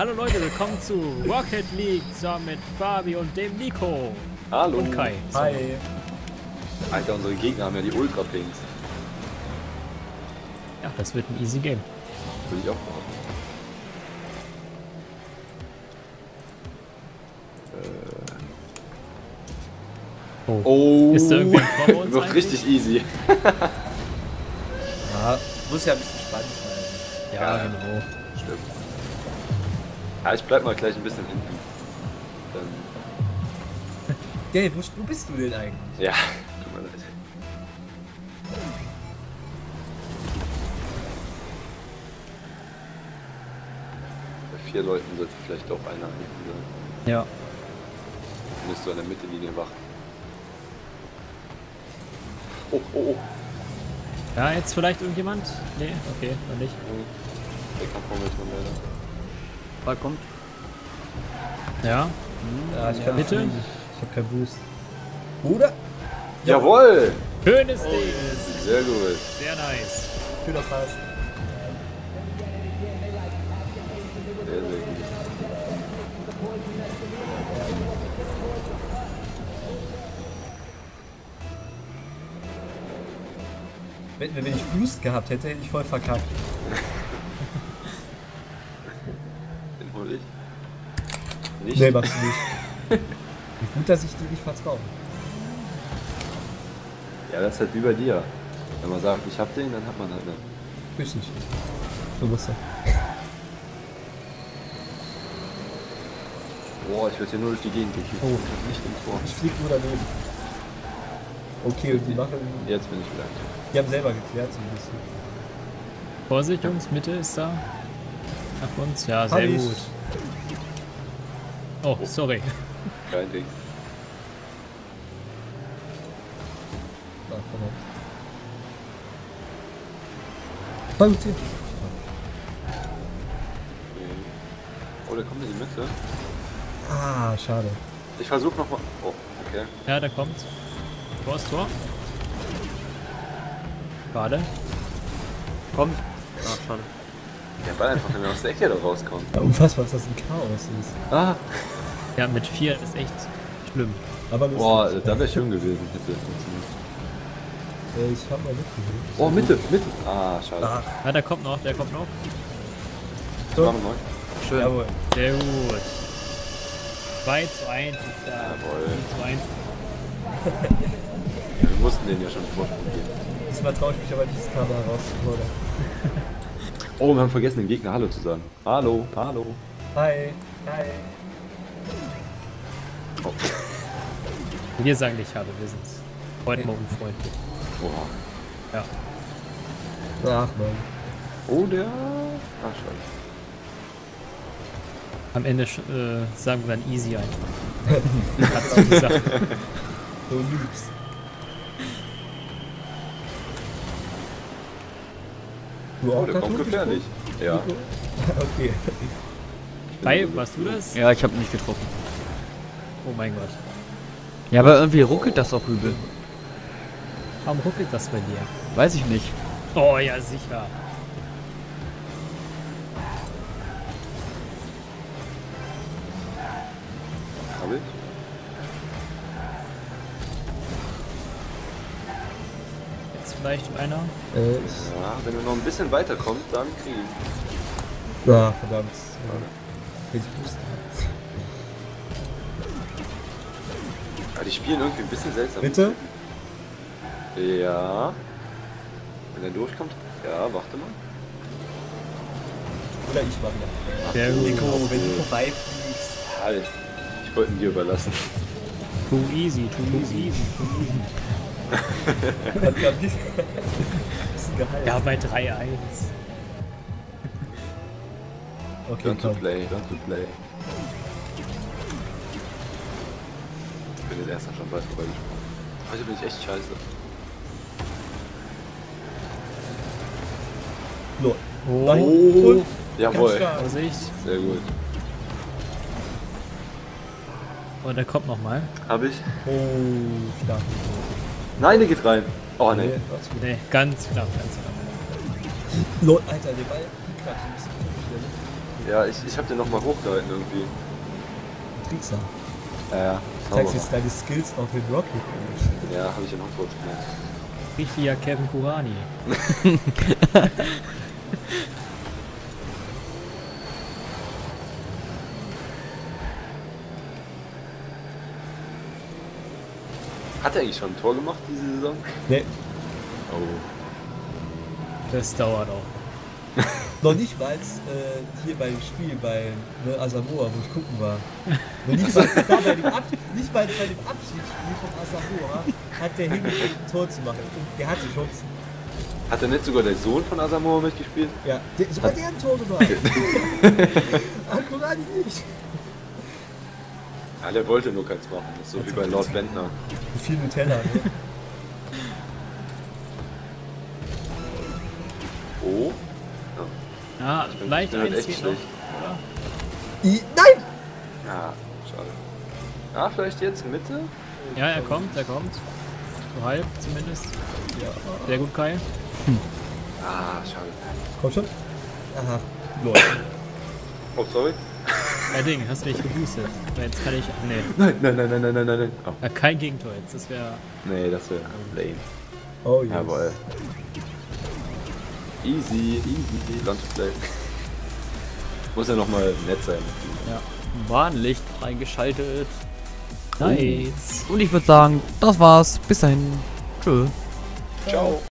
Hallo Leute, willkommen zu Rocket League zusammen mit Fabi und dem Nico. Hallo. Und Kai. Hi. Alter, unsere Gegner haben ja die Ultra-Pings. Ja, das wird ein easy Game. Würde ich auch machen. Oh. Ist da irgendwer vor uns Wird eigentlich? richtig easy. Ja, muss ja ein bisschen spannend sein. Ja, Ja. genau. Stimmt. Ja, ich bleib mal gleich ein bisschen hinten. Dann, Gell, wo bist du denn eigentlich? ja, tut mir leid. Bei 4 Leuten sollte vielleicht auch einer hinten sein. Ja. Dann müsst du an der Mittellinie wachen. Oh, oh, oh. Ja, jetzt vielleicht irgendjemand? Nee, okay, noch nicht. Der Kampfmoment leider. Ball kommt. Ja, Ja, ich kann bitte? nicht. Ich hab keinen Boost. Bruder? Jawohl! schönes Ding. Sehr gut. Sehr nice. Schöner Pass. Sehr, sehr gut. Wenn ich Boost gehabt hätte, hätte ich voll verkackt. Den hol ich. Nicht? Nee, machst du nicht. Wie gut, dass ich dir nicht vertraue. Ja, das ist halt wie bei dir. Wenn man sagt, ich hab den, dann hat man halt einen. Richtig. So muss er. Boah, ich werde hier nur durch die Gegend gekickt. Oh. Nicht im Tor. Ich flieg nur daneben. Okay, und die machen. Jetzt bin ich wieder. Die haben selber geklärt so ein bisschen. Vorsicht, Jungs, Mitte ist da. Nach uns. Ja, sehr Hab ich. gut. Oh, sorry. Kein Ding. Ah, verdammt. Voll gut hier. Oh, der kommt in die Mitte. Ah, schade. Ich versuche nochmal. Oh, okay. Ja, da kommt. Tor ist Tor. Schade. Kommt. Ach, schade. Der Ball einfach, wenn er aus der Ecke da rauskommt. Ja, unfassbar, dass das ein Chaos ist. Ah. Ja, mit 4 ist echt schlimm. Aber lustig. Boah, da wäre schön gewesen, hätte funktioniert. Ich hab mal mitgehört. Oh, Mitte, Mitte. Ah, schade. Ach, Ja, der kommt noch, der kommt noch. Wir machen neu. Schön. jawohl. Sehr gut. 2:1 ist da. Jawohl. 2:1. Ja, wir mussten den ja schon Vorsprung geben. Diesmal traue ich mich aber dieses Kabel herauszufordern. Oh, wir haben vergessen, den Gegner Hallo zu sagen. Hallo, hallo. Hi. Hi. Oh. Wir sagen nicht Hallo, wir sind heute Morgen freundlich. Oha. Ja. Ach man. Oh, der. Ah, schade. Am Ende sagen wir dann easy einfach. Hat sich gesagt. So Noobs. Du Oh, auch der kommt Karton gefährlich. Ja. gesprungen? Okay. Kai, warst du das? Ja, ich habe nicht getroffen. Oh mein Gott. Ja, aber irgendwie ruckelt das auch übel. Warum ruckelt das bei dir? Weiß ich nicht. Oh ja, sicher. Hab ich? Jetzt vielleicht einer. Ja, wenn er noch ein bisschen weiter kommt, dann krieg ich. Ja, verdammt. Ich Boost. Ja, die spielen irgendwie ein bisschen seltsam. Bitte? Ja. Wenn er durchkommt. Ja, warte mal. Oder ich mach mal. Sehr gut. Nico, wenn du vorbeifliegst. Halt. Ich wollte ihn dir überlassen. Too easy, too easy. Hat grad nicht. Bisschen geheilt. Ja, bei 3:1. Okay, Don't to komm. play, don't to play. Ich bin jetzt erst schon bald vorbeigesprungen. Heute bin ich echt scheiße. Lol. Oh, Nein. Oh, Und? jawohl. Ganz stark. Vorsicht. Sehr gut. Oh, der kommt nochmal. Hab ich? Oh, stark. Nein, der geht rein. Oh nee. was gut. Nee, ganz knapp, ganz knapp. Lol, Alter, der Ball kratzt ein bisschen. Ja, ich hab den nochmal hochgehalten irgendwie. Trickser. Ja, Zeigst jetzt deine Skills auf den Rocket. Ja, habe ich ja noch kurz gemacht. Richtiger Kevin Kurani. Hat er eigentlich schon ein Tor gemacht diese Saison? Ne, Oh. Das dauert auch. noch nicht mal hier beim Spiel bei Asamoah, wo ich gucken war. Noch nicht mal da bei dem nicht mal bei dem Abschiedsspiel von Asamoah hat der hingekriegt, ein Tor zu machen. Und der hatte Chancen. Hat er nicht sogar der Sohn von Asamoah mitgespielt? Ja, sogar der hat ein Tor gemacht. Akurani nicht. Ja, der wollte nur keins machen. Das ist so wie bei Lord Bentner. Mit viel Nutella, ne? Oh. Ah, vielleicht bin halt eins echt geht noch. schlecht. Oder? Nein! Ja, schade. Ah, vielleicht jetzt Mitte? Ja, er kommt. So halb zumindest. Ja. Sehr gut, Kai. Ah, schade. Komm schon. Aha, lol. Oh, sorry. Ding, hast mich geboostet. Jetzt kann ich. Nee. Nein. Oh. Kein Gegentor jetzt. Das wäre. Nee, das wäre lame. Oh yes. Jawohl. Easy. Landplay. Muss ja nochmal nett sein. Ja. Warnlicht freigeschaltet. Nice. Und ich würde sagen, das war's. Bis dahin. Tschö. Ciao.